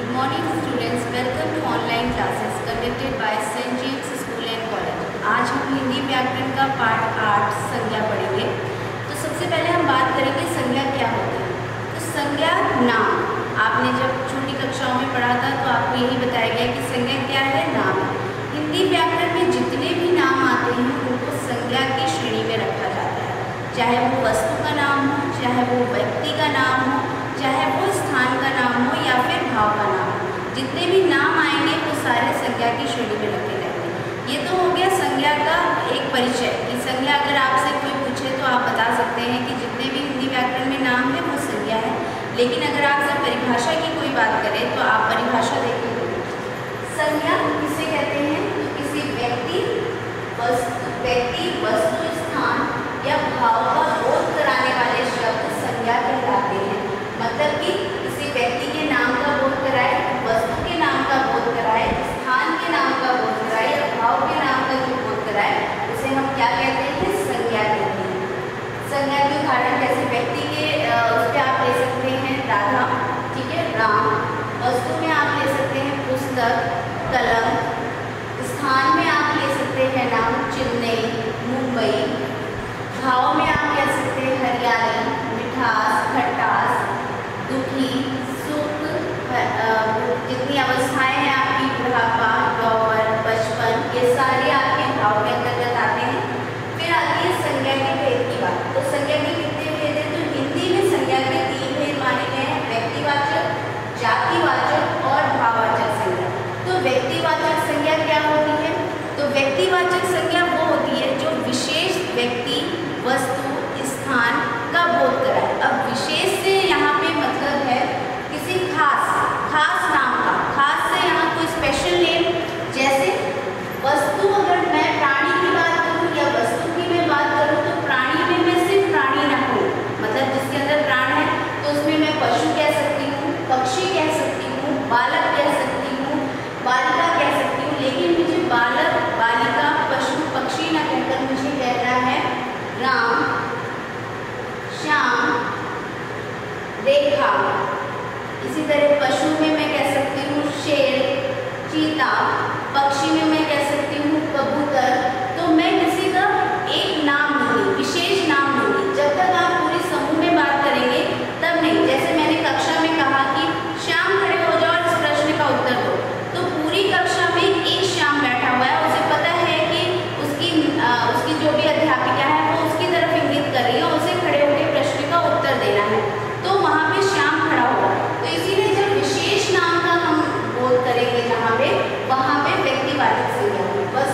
Good morning students, welcome to online classes conducted by St. James School and College। आज हम हिंदी व्याकरण का पाठ 8 संज्ञा पढ़ेंगे। तो सबसे पहले हम बात करेंगे संज्ञा क्या होती है। तो संज्ञा नाम, आपने जब छोटी कक्षाओं में पढ़ा था तो आपको यही बताया गया कि संज्ञा क्या है, नाम। हिंदी व्याकरण में जितने भी नाम आते हैं उनको संज्ञा की श्रेणी में रखा जाता है, चाहे वो वस्तु का नाम हो, चाहे वो व्यक्ति का नाम हो, चाहे वो स्थान का नाम हो या फिर भाव का नाम हो। जितने भी नाम आएंगे वो सारे संज्ञा की श्रेणी में रखे जाएंगे। ये तो हो गया संज्ञा का एक परिचय कि संज्ञा अगर आपसे कोई पूछे तो आप बता सकते हैं कि जितने भी हिंदी व्याकरण में नाम है वो संज्ञा है। लेकिन अगर आपसे परिभाषा की कोई बात करें तो आप परिभाषा देखिए। संज्ञा किसे कहते हैं? तो किसी व्यक्ति, वस्तु, स्थान या भाव का बोध कराने वाले शब्द संज्ञा कहलाते हैं। मतलब कि किसी व्यक्ति के नाम का बोध कराए, वस्तु के नाम का बोध कराए, स्थान के नाम का बोध कराए या भाव के नाम का जो बोध कराए उसे हम क्या कहते हैं? संज्ञा कहते हैं। संज्ञा के उदाहरण जैसे व्यक्ति के उस पर आप ले सकते हैं राधा, ठीक है, राम। वस्तु में आप ले सकते हैं पुस्तक, कलम। स्थान में आप ले सकते हैं नाम चेन्नई, मुंबई। भाव में आप कह सकते हैं हरियाली, मिठास, खटास, दुखी, सुख, जितनी अवस्थाएं हैं आपकी, बुढ़ापा, यौवन, बचपन, ये सारे आपके भाव के अंतर्गत आते हैं। फिर आती है संज्ञा के भेद की बात। तो संज्ञा के कितने भेद हैं? तो हिंदी में संज्ञा के 3 भेद माने गए हैं, व्यक्तिवाचक, जातिवाचक और भाववाचक संज्ञा। तो व्यक्तिवाचक संज्ञा क्या होती है? तो व्यक्तिवाचक संज्ञा वो होती है जो विशेष व्यक्ति, वस्तु, स्थान का बोध कराए। अब विशेष से यहाँ पे मतलब है किसी खास नाम का। खास से यहाँ कोई स्पेशल नेम, जैसे वस्तु, अगर मैं प्राणी की बात करूँ या वस्तु की मैं बात करूँ तो प्राणी में मैं सिर्फ प्राणी ना हूँ, मतलब जिसके अंदर प्राण है तो उसमें मैं पशु कह सकती हूँ, पक्षी कह सकती हूँ, बालक कह सकती हूँ, बालिका कह सकती हूँ। लेकिन मुझे बालक, बालिका, पशु, पक्षी ना कहकर मुझे कहना है राम, श्याम, रेखा। इसी तरह पशु में मैं कह सकती हूँ शेर, चीता। पक्षी में मैं कह सकती हूँ कबूतर। तो मैं किसी का एक नाम लूँगी, विशेष नाम लूँगी। जब तक आप पूरे समूह में बात करेंगे तब नहीं। जैसे मैंने कक्षा में कहा कि श्याम खड़े हो जाओ और इस प्रश्न का उत्तर दो, तो पूरी कक्षा में एक श्याम बैठा हुआ है, उसे पता है कि उसकी जो भी अध्यापिका है वो उसकी तरफ इंगित कर रही है, उसे खड़े होकर प्रश्न का उत्तर देना है, तो वहाँ पे श्याम खड़ा होगा। तो इसीलिए जब विशेष नाम का हम बोध करेंगे जहाँ पे, वहाँ पे व्यक्तिवाचक संज्ञा।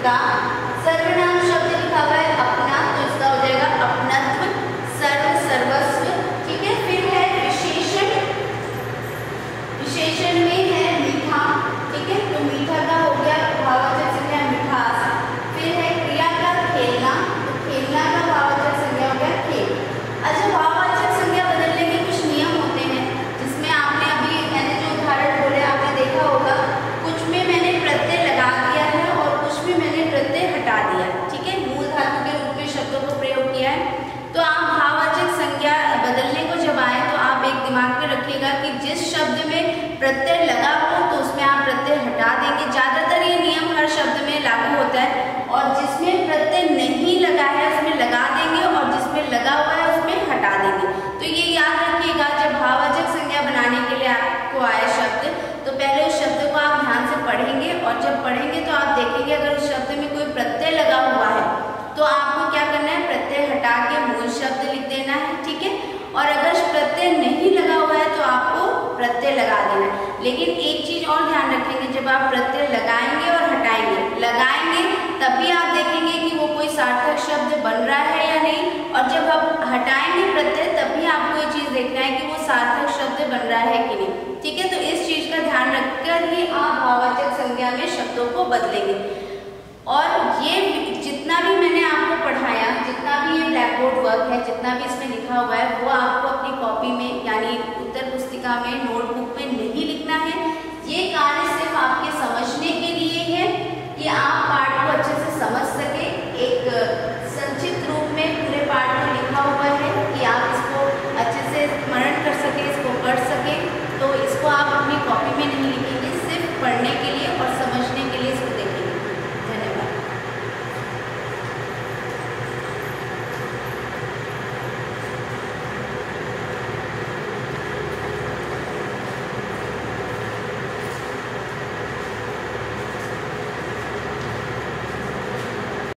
का। सर्वनाम शब्द लिखा हुआ है अपना, तो इसका हो जाएगा अपनत्व, सर्व, सर्वस्व। ठीक है, फिर है विशेषण, विशेषण में है मीठा। ठीक है, तो मीठा का हो गया भाववाचक संज्ञा मिठास। फिर है क्रिया का खेलना, तो खेलना का भाववाचक संज्ञा हो गया खेल। अच्छा, भाववाचक संज्ञा बदलने के कुछ नियम होते हैं, जिसमें आपने अभी मैंने जो उदाहरण बोले आपने देखा होगा, कुछ में मैंने प्रत्यय लगा दिया है और कुछ में मैंने प्रत्यय हटा दिया। ठीक है, मूल धातु के रूप में शब्दों को प्रयोग किया है। तो आप भाववाचक संज्ञा बदलने को जब आए तो आप एक दिमाग में रखिएगा कि जिस शब्द में प्रत्यय लगा हो तो उसमें आप प्रत्यय हटा देंगे। ज्यादातर ये नियम हर शब्द में लागू होता है, और जिसमें प्रत्यय नहीं लगा है उसमें लगा देंगे और जिसमें लगा हुआ है उसमें हटा देंगे। तो ये याद रखिएगा, जब भाववाचक संज्ञा बनाने के लिए आपको आए शब्द, तो पहले उस शब्द को आप ध्यान से पढ़ेंगे, और जब पढ़ेंगे तो आप देखेंगे अगर उस शब्द में कोई प्रत्यय लगा हुआ है तो आपको क्या करना है, प्रत्यय हटा के मूल शब्द लिख देना है। ठीक है, और अगर प्रत्यय नहीं लगा हुआ है तो आपको प्रत्यय लगा देना है। लेकिन एक चीज और ध्यान रखेंगे, जब आप प्रत्यय लगाएंगे और हटाएंगे, लगाएंगे तभी आप देखेंगे कि वो कोई सार्थक शब्द बन रहा है या नहीं, और जब आप हटाएंगे प्रत्यय तभी आपको ये चीज देखना है कि वो सार्थक शब्द बन रहा है कि नहीं। ठीक है, तो इस चीज का ध्यान रखकर ही आप भाववाचक संज्ञा में शब्दों को बदलेंगे। और ये जितना भी मैंने आपको पढ़ाया, जितना भी ये ब्लैक बोर्ड वर्क है, जितना भी इसमें लिखा हुआ है, वो आपको अपनी कॉपी में यानी उत्तर पुस्तिका में, नोटबुक में नहीं लिखना है। ये कार्य सिर्फ आपके समझने के लिए है कि आप